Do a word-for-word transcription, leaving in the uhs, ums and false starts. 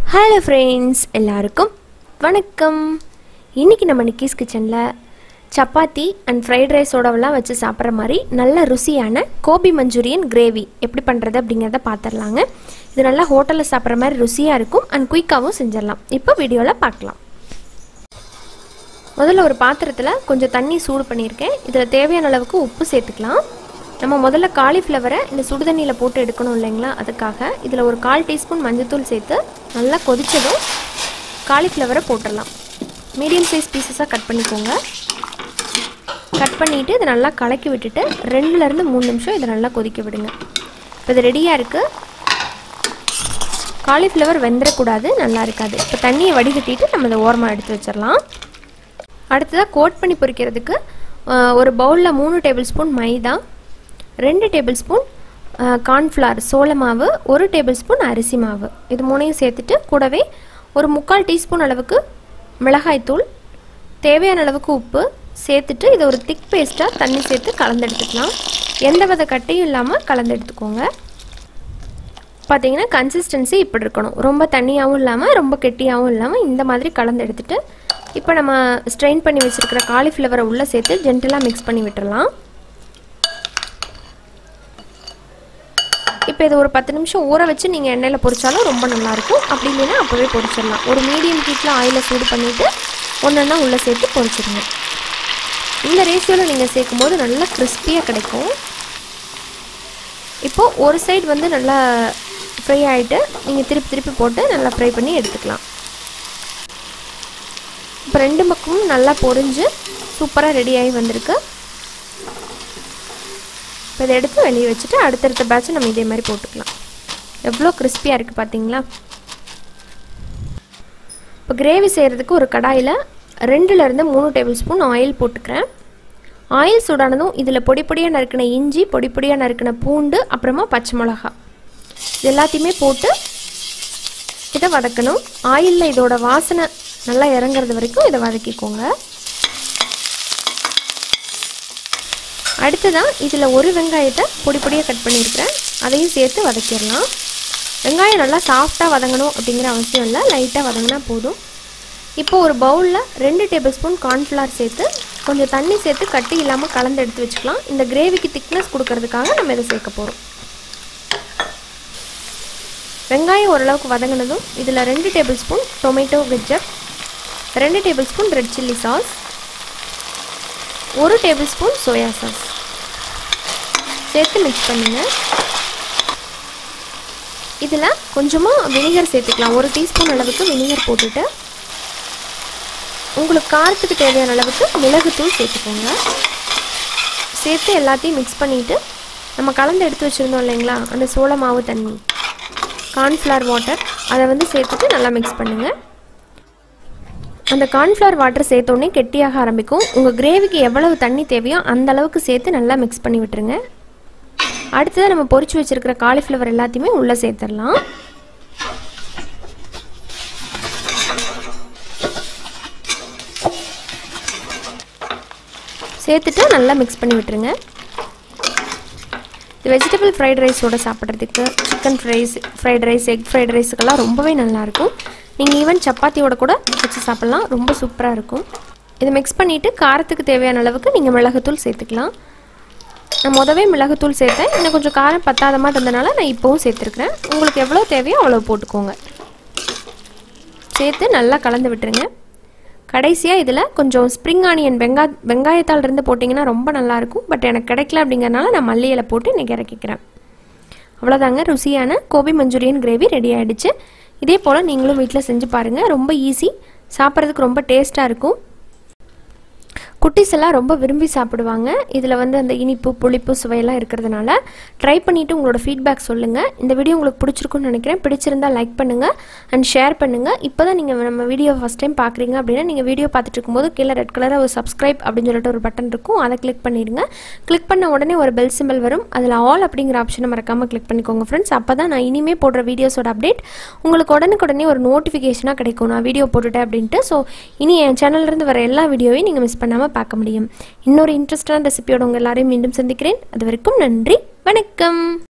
Hello friends, எல்லாருக்கும் வணக்கம். இன்னைக்கு நம்ம நிக்கிஸ் கிச்சன்ல chappathi and fried rice ஓடவெல்லாம் வச்சு சாப்பிடுற மாதிரி நல்ல ருசியான gobi manchurian gravy எப்படி பண்றது அப்படிங்கறத பாத்துறலாங்க. இது நல்ல ஹோட்டல்ல சாப்பிடுற மாதிரி ருசியா இருக்கும் and குயிக்காவும் செஞ்சிரலாம். இப்போ வீடியோல பார்க்கலாம். முதல்ல ஒரு பாத்திரத்துல கொஞ்சம் தண்ணி சூடு பண்ணியிருக்கேன். இதுல தேவையான அளவுக்கு உப்பு சேர்த்துக்கலாம். நம்ம முதல்ல காலிஃப்ளவரை இந்த சுடு தண்ணியில போட்டு எடுக்கணும் இல்லைங்களா, அதுக்காக இதுல ஒரு கால் டீஸ்பூன் மஞ்சள் சேர்த்து நல்லா கொதிச்சதும் காலிஃப்ளவரை போட்டுடலாம். மீடியம் சைஸ் பீசஸாக கட் பண்ணிக்கோங்க. கட் பண்ணிவிட்டு இதை நல்லா கலக்கி விட்டுட்டு ரெண்டுலேருந்து மூணு நிமிஷம் இதை நல்லா கொதிக்க விடுங்க. இப்போ இது ரெடியாக இருக்குது. காலிஃப்ளவர் வெந்துடக்கூடாது, நல்லா இருக்காது. இப்போ தண்ணியை வடிகட்டிட்டு நம்ம இதை ஓரமாக எடுத்து வச்சிடலாம். அடுத்ததாக கோட் பண்ணி பொரிக்கிறதுக்கு ஒரு பவுலில் மூணு டேபிள் ஸ்பூன் மைதா, ரெண்டு டேபிள் ஸ்பூன் கார்ன்ஃப்ளவர் சோள மாவு, ஒரு டேபிள் ஸ்பூன் அரிசி மாவு, இது மூணையும் சேர்த்துட்டு கூடவே ஒரு முக்கால் டீஸ்பூன் அளவுக்கு மிளகாய்த்தூள், தேவையான அளவுக்கு உப்பு சேர்த்துட்டு இதை ஒரு திக் பேஸ்ட்டாக தண்ணி சேர்த்து கலந்து எடுத்துக்கலாம். எந்த வித கட்டியும் இல்லாமல் கலந்து எடுத்துக்கோங்க. பார்த்தீங்கன்னா கன்சிஸ்டன்சி இப்படி இருக்கணும். ரொம்ப தண்ணியாகவும் இல்லாமல் ரொம்ப கெட்டியாகவும் இல்லாமல் இந்த மாதிரி கலந்து எடுத்துட்டு இப்போ நம்ம ஸ்ட்ரெயின் பண்ணி வச்சுருக்கிற காலிஃப்ளவரை உள்ளே சேர்த்து ஜென்டலாக மிக்ஸ் பண்ணி விட்டுடலாம். இப்போ இது ஒரு பத்து நிமிஷம் ஊற வச்சு நீங்கள் எண்ணெயில் பொரிச்சாலும் ரொம்ப நல்லாயிருக்கும். அப்படி இல்லைன்னா அப்போவே பொரிச்சிடலாம். ஒரு மீடியம் ஹீட்டில் ஆயிலை சூடு பண்ணிவிட்டு ஒன்றா உள்ளே சேர்த்து பொரிச்சிடுங்க. இந்த ரேஷியோவில் நீங்கள் சேர்க்கும் போது நல்லா கிறிஸ்பியாக கிடைக்கும். இப்போது ஒரு சைடு வந்து நல்லா ஃப்ரை ஆகிட்டு நீங்கள் திருப்பி திருப்பி போட்டு நல்லா ஃப்ரை பண்ணி எடுத்துக்கலாம். இப்போ ரெண்டு பக்கமும் நல்லா பொரிஞ்சு சூப்பராக ரெடியாகி வந்திருக்கு. இப்போ இதை எடுத்து வெளியே வச்சுட்டு அடுத்தடுத்த பேட்சை நம்ம இதே மாதிரி போட்டுக்கலாம். எவ்வளோ கிறிஸ்பியாக இருக்குது பார்த்தீங்களா. இப்போ கிரேவி செய்கிறதுக்கு ஒரு கடாயில் ரெண்டுலேருந்து மூணு டேபிள் ஸ்பூன் ஆயில் போட்டுக்கிறேன். ஆயில் சூடானதும் இதில் பொடி பொடியாக நறுக்கின இஞ்சி, பொடி பொடியாக நறுக்கின பூண்டு, அப்புறமா பச்சை மிளகா இது எல்லாத்தையுமே போட்டு இதை வதக்கணும். ஆயிலில் இதோட வாசனை நல்லா இறங்குறது வரைக்கும் இதை வதக்கிக்கோங்க. அடுத்ததான் இதில் ஒரு வெங்காயத்தை பொடி பொடியாக கட் பண்ணியிருக்கிறேன், அதையும் சேர்த்து வதக்கிடலாம். வெங்காயம் நல்லா சாஃப்டாக வதங்கணும் அப்படிங்கிற அவசியம் இல்லை, லைட்டாக வதங்கினா போதும். இப்போ ஒரு பவுலில் ரெண்டு டேபிள் ஸ்பூன் கார்ன்ஃப்ளவர் சேர்த்து கொஞ்சம் தண்ணி சேர்த்து கட்டி இல்லாமல் கலந்து எடுத்து வச்சுக்கலாம். இந்த கிரேவிக்கு திக்னஸ் கொடுக்கறதுக்காக நம்ம இதை சேர்க்க போகிறோம். வெங்காயம் ஓரளவுக்கு வதங்கினதும் இதில் ரெண்டு டேபிள் ஸ்பூன் டொமேட்டோ கெச்சப், ரெண்டு table spoon red chilli sauce, ஒரு டேபிள் ஸ்பூன் சோயா சாஸ் சேர்த்து மிக்ஸ் பண்ணுங்க. இதில் கொஞ்சமாக வினிகர் சேர்த்துக்கலாம். ஒரு டீஸ்பூன் அளவுக்கு வினிகர் போட்டுட்டு உங்களுக்கு காரத்துக்கு தேவையான அளவுக்கு மிளகுத்தூள் சேர்த்துக்கோங்க. சேர்த்து எல்லாத்தையும் மிக்ஸ் பண்ணிவிட்டு நம்ம கலந்து எடுத்து வச்சுருந்தோம் இல்லைங்களா, அந்த சோள மாவு தண்ணி, கார்ன்ஃப்ளவர் வாட்டர், அதை வந்து சேர்த்துட்டு நல்லா மிக்ஸ் பண்ணுங்கள். அந்த கார்ன்ஃப்ளவர் வாட்டர் சேர்த்தோடனே கெட்டியாக ஆரம்பிக்கும். உங்கள் கிரேவிக்கு எவ்வளவு தண்ணி தேவையோ அந்த அளவுக்கு சேர்த்து நல்லா மிக்ஸ் பண்ணி விட்டுருங்க. அடுத்ததாக நம்ம பொரிச்சு வச்சுருக்கிற காலிஃப்ளவர் எல்லாத்தையுமே உள்ளே சேர்த்துடலாம். சேர்த்துட்டு நல்லா மிக்ஸ் பண்ணி விட்டுருங்க. இது வெஜிடபிள் ஃப்ரைட் ரைஸோட சாப்பிட்றதுக்கு, chicken fries fried rice, egg fried ரைஸுக்கெல்லாம் ரொம்பவே நல்லாயிருக்கும். நீங்கள் ஈவன் சப்பாத்தியோட கூட வச்சு சாப்பிட்லாம், ரொம்ப சூப்பராக இருக்கும். இதை மிக்ஸ் பண்ணிவிட்டு காரத்துக்கு தேவையான அளவுக்கு நீங்கள் மிளகுத்தூள் சேர்த்துக்கலாம். நான் முதவே மிளகுத்தூள் சேர்த்தேன், இன்னும் கொஞ்சம் காரம் பத்தாத மாதிரி இருந்தனால நான் இப்போவும் சேர்த்துருக்குறேன். உங்களுக்கு எவ்வளோ தேவையோ அவ்வளோ போட்டுக்கோங்க. சேர்த்து நல்லா கலந்து விட்டுருங்க. கடைசியாக இதில் கொஞ்சம் ஸ்ப்ரிங் ஆனியன் வெங்காய வெங்காயத்தால் இருந்து போட்டிங்கன்னா ரொம்ப நல்லாயிருக்கும். பட் எனக்கு கிடைக்கல அப்படிங்கிறனால நான் மல்லி இலை போட்டு இன்றைக்கி இறக்கிக்கிறேன். அவ்வளோதாங்க, ருசியான கோபி மஞ்சூரியன் கிரேவி ரெடி ஆகிடுச்சு. இதே போல் நீங்களும் வீட்டில் செஞ்சு பாருங்கள். ரொம்ப ஈஸி, சாப்பிட்றதுக்கு ரொம்ப டேஸ்ட்டாக இருக்கும். குட்டீஸ் எல்லாம் ரொம்ப விரும்பி சாப்பிடுவாங்க. இதில் வந்து அந்த இனிப்பு புளிப்பு சுவையெல்லாம் இருக்கிறதுனால ட்ரை பண்ணிவிட்டு உங்களோட ஃபீட்பேக் சொல்லுங்கள். இந்த வீடியோ உங்களுக்கு பிடிச்சிருக்குன்னு நினைக்கிறேன். பிடிச்சிருந்தால் லைக் பண்ணுங்கள் அண்ட் ஷேர் பண்ணுங்கள். இப்போ தான் நீங்கள் நம்ம வீடியோ ஃபஸ்ட் டைம் பார்க்குறீங்க அப்படின்னா நீங்கள் வீடியோ பார்த்துட்டு இருக்கும்போது கீழே ரெட் கலராக ஒரு சப்ஸ்கிரைப் அப்படின்னு சொல்லிட்டு ஒரு பட்டன் இருக்கும், அதை கிளிக் பண்ணிடுங்க. கிளிக் பண்ண உடனே ஒரு பெல் சிம்பிள் வரும், அதில் ஆல் அப்படிங்கிற ஆப்ஷனை மறக்காமல் கிளிக் பண்ணிக்கோங்க ஃப்ரெண்ட்ஸ். அப்போ தான் நான் இனிமேல் போடுற வீடியோஸோட அப்டேட் உங்களுக்கு உடனுக்குடனே ஒரு நோட்டிஃபிகேஷனாக கிடைக்கும், நான் வீடியோ போட்டுட்டேன் அப்படின்ட்டு. ஸோ இனி என் சேனல்லேருந்து வர எல்லா வீடியோவையும் நீங்கள் மிஸ் பண்ணாமல் பார்க்க முடியும். இன்னொரு இன்ட்ரெஸ்டான ரெசிபியோட உங்கள் எல்லாரையும் மீண்டும் சந்திக்கிறேன். அது வரைக்கும் நன்றி, வணக்கம்.